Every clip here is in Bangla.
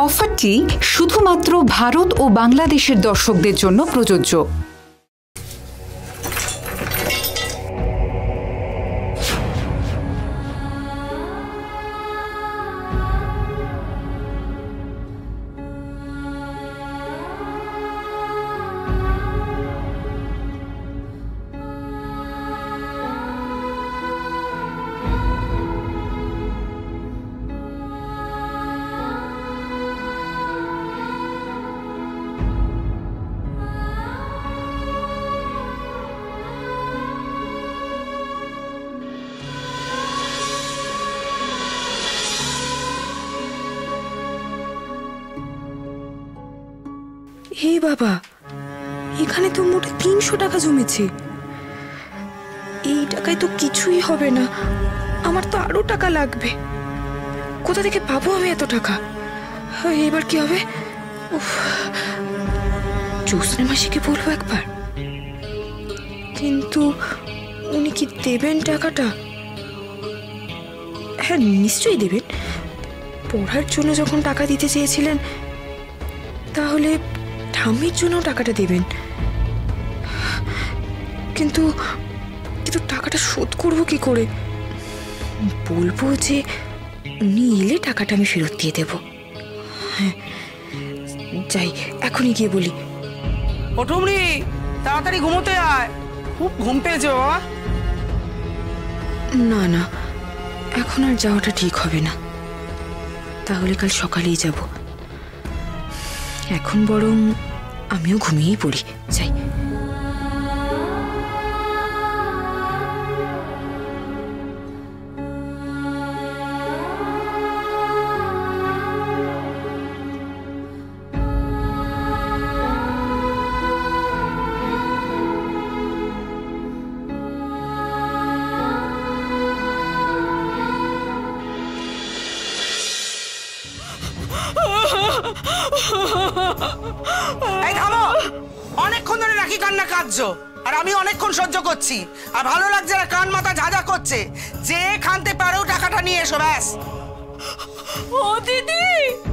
অফারটি শুধুমাত্র ভারত ও বাংলাদেশের দর্শকদের জন্য প্রযোজ্য। হে বাবা, এখানে তো মোটে 300 টাকা জমেছে। এই টাকায় তো কিছুই হবে না, আমার তো আরো টাকা লাগবে। কোথা থেকে পাবো আমি এত টাকা? এবার কি হবে? জ্যোৎস্না মাসিকে বলবো একবার, কিন্তু উনি কি দেবেন টাকাটা? হ্যাঁ, নিশ্চয়ই দেবেন। পড়ার জন্য যখন টাকা দিতে চেয়েছিলেন, তাহলে ঠাম্মির জন্য টাকাটা দেবেন। কিন্তু টাকাটা শোধ করবো কি করে? বলবো যে উনি এলে টাকাটা আমি ফেরত দিয়ে দেব। হ্যাঁ, যাই, এখনই গিয়ে বলি। ও ঠুমরি, তাড়াতাড়ি ঘুমোতে আয়, খুব ঘুম পেয়েছে বাবা। না না, এখন আর যাওয়াটা ঠিক হবে না, তাহলে কাল সকালেই যাব। এখন বরং আমিও ঘুমিয়েই পড়ি, যাই। অনেকক্ষণ ধরে রাখি কান্না কাঁদছো, আর আমি অনেকক্ষণ সহ্য করছি, আর ভালো লাগছে না, কান মাথা ঝাঁঝা করছে। যে খানতে পারো টাকাটা নিয়ে এসো, ব্যাস। ও দিদি,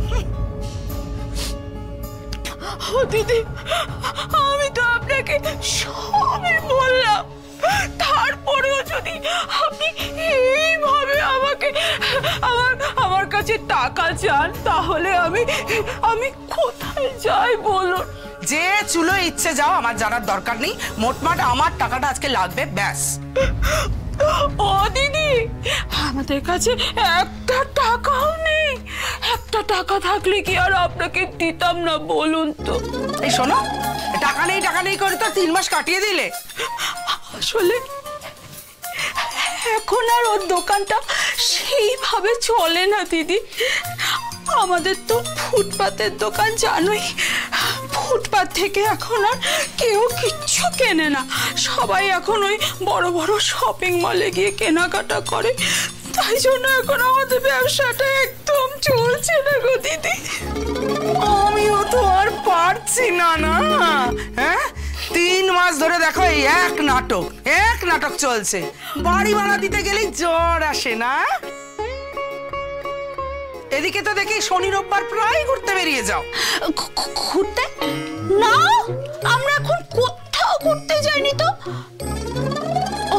ও দিদি, আমি তো আপনাকে সবই বললাম, তারপরেও যদি আপনি এইভাবে আমাকে আমার কাছে টাকা চান, তাহলে আমি কোথায় যাই বলুন? যে চুলো ইচ্ছে যাও, আমার জানার দরকার নেই। মোটমাট আমার টাকাটা আজকে লাগবে, ব্যাস। ও দিদি, আমাদের কাছে একটা টাকাও নেই। একটা টাকা থাকলে কি আর আপনাকে দিতাম না বলুন তো? এই শোনো, টাকা নেই করে তো 3 মাস কাটিয়ে দিলে। আসলে এখন আর ওর দোকানটা সেইভাবে চলে না দিদি। আমাদের তো ফুটপাতের দোকান, জানোই। ফুটপাত থেকে এখন আর কেউ কিচ্ছু কেনে না, সবাই এখন ওই বড় বড় শপিং মলে গিয়ে কেনাকাটা করে। তাই জন্য এখন আমাদের ব্যবসাটা একদম চলছে না গো দিদি। আমিও তো আর পারছি না। হ্যাঁ, 3 মাস ধরে দেখো এই এক নাটক চলছে। বাড়ি ভাড়া দিতে গেলেই জ্বর আসে না। এদিকে তো দেখি শনি রোববার প্রায় ঘুরতে বেরিয়ে যাও। ঘুরতে না, আমরা এখন কোথাও ঘুরতে যাইনি তো। ও,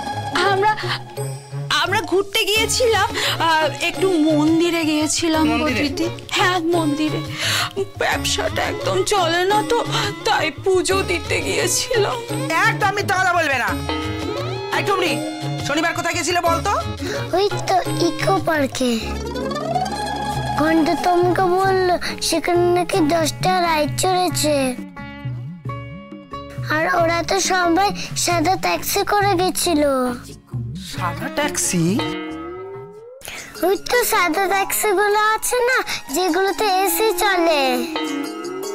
আমরা ঘুরতে গিয়েছিলাম, একটু মন্দিরে গিয়েছিলাম দিদি। হ্যাঁ, মন্দিরে। ব্যবসাটা একদম চলে না তো, তাই পুজো দিতে গিয়েছিলাম। একদম মিথ্যা কথা বলবে না। এই টুমরি, শনিবার কোথায় গেছিলে বলতো? ওই তো ইকো পার্কে। ঘন্টা তোমাকে বললো সেখানে নাকি 10টা রাইড চড়েছে, আর ওরা তো সবাই সাদা ট্যাক্সি করে গেছিল। সাদা ট্যাক্সি? ওই তো সাদা ট্যাক্সি গুলো আছে না, যেগুলোতে এসি চলে।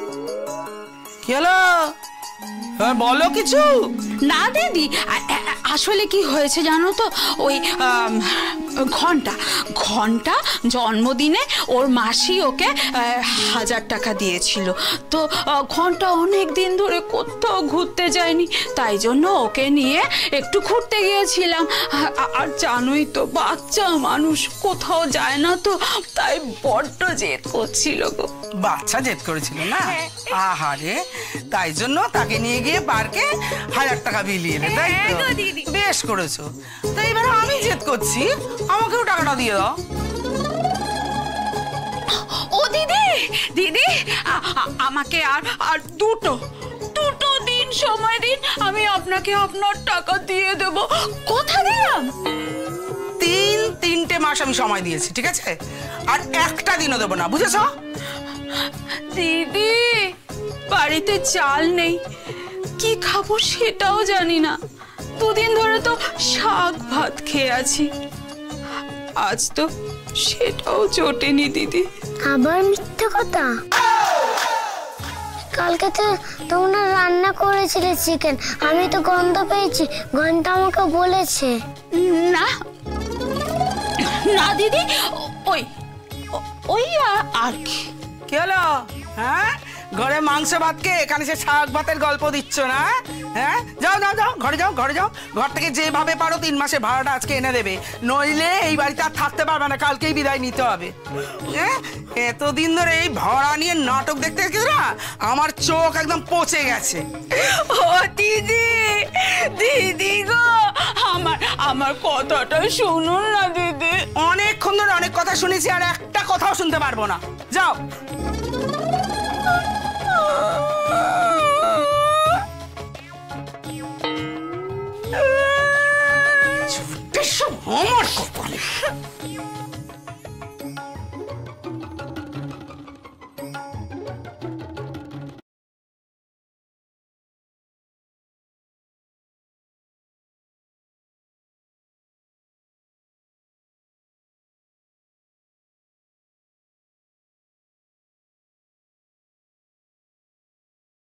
কি হলো, বলো কিছু। না দিদি, আসলে কি হয়েছে জানো তো, ওই ঘন্টা ঘন্টা জন্মদিনে ওর মাসি ওকে 1000 টাকা দিয়েছিল। তো ঘন্টা অনেক দিন ধরে কোথাও ঘুরতে যায়নি, তাই জন্য ওকে নিয়ে একটু ঘুরতে গিয়েছিলাম। আর জানোই তো বাচ্চা মানুষ কোথাও যায় না, তো তাই বড্ড জেদ করছিল গো। বাচ্চা জেদ করেছিল না? আহারে, তাই জন্য তাকে নিয়ে গিয়ে পার্কে 1000 টাকা বিলিয়ে এলে, তাই তো? বেশ করেছো। তো এবার আমি জেদ করছি, আমাকেও টাকাটা দিয়ে দাও। ও দিদি, দিদি আমাকে আর দুটো দিন সময় দিন, আমি আপনাকে আপনার টাকা দিয়ে দেব। কথা দিলাম। 3 মাস আমি সময় দিয়েছি, ঠিক আছে? আর একটা দিনও দেবো না, বুঝেছো? দিদি বাড়িতে চাল নেই, কি খাবো সেটাও জানি না। 2 দিন ধরে তো শাক ভাত খেয়ে আছি, আজ তো সেটাও জোটেনি দিদি। আবার মিথ্যে কথা। কালকে তো তোমরা রান্না করেছিলে চিকেন, আমি তো গন্ধ পেয়েছি, ঘন্টা আমাকে বলেছে। না না দিদি, ওই আর কি। কি হলো? হ্যাঁ, ঘরে মাংস ভাতকে এখানে সে শাক ভাতের গল্প দিচ্ছ না? হ্যাঁ, যাও যাও যাও, ঘরে যাও, ঘরে যাও। ঘর থেকে যেভাবে পারো 3 মাসের ভাড়াটা আজকে এনে দেবে, নইলে এই বাড়িতে আর থাকতে পারবে না, কালকেই বিদায় নিতে হবে। হ্যাঁ, এতদিন ধরে এই ভাড়া নিয়ে নাটক দেখতে দেখতে না আমার চোখ একদম পচে গেছে। ও দিদি, দিদি গো, আমার কথাটা শুনুন না দিদি। অনেকক্ষণ ধরে অনেক কথা শুনেছি, আর একটা কথাও শুনতে পারবো না। যাও। আমার কপালে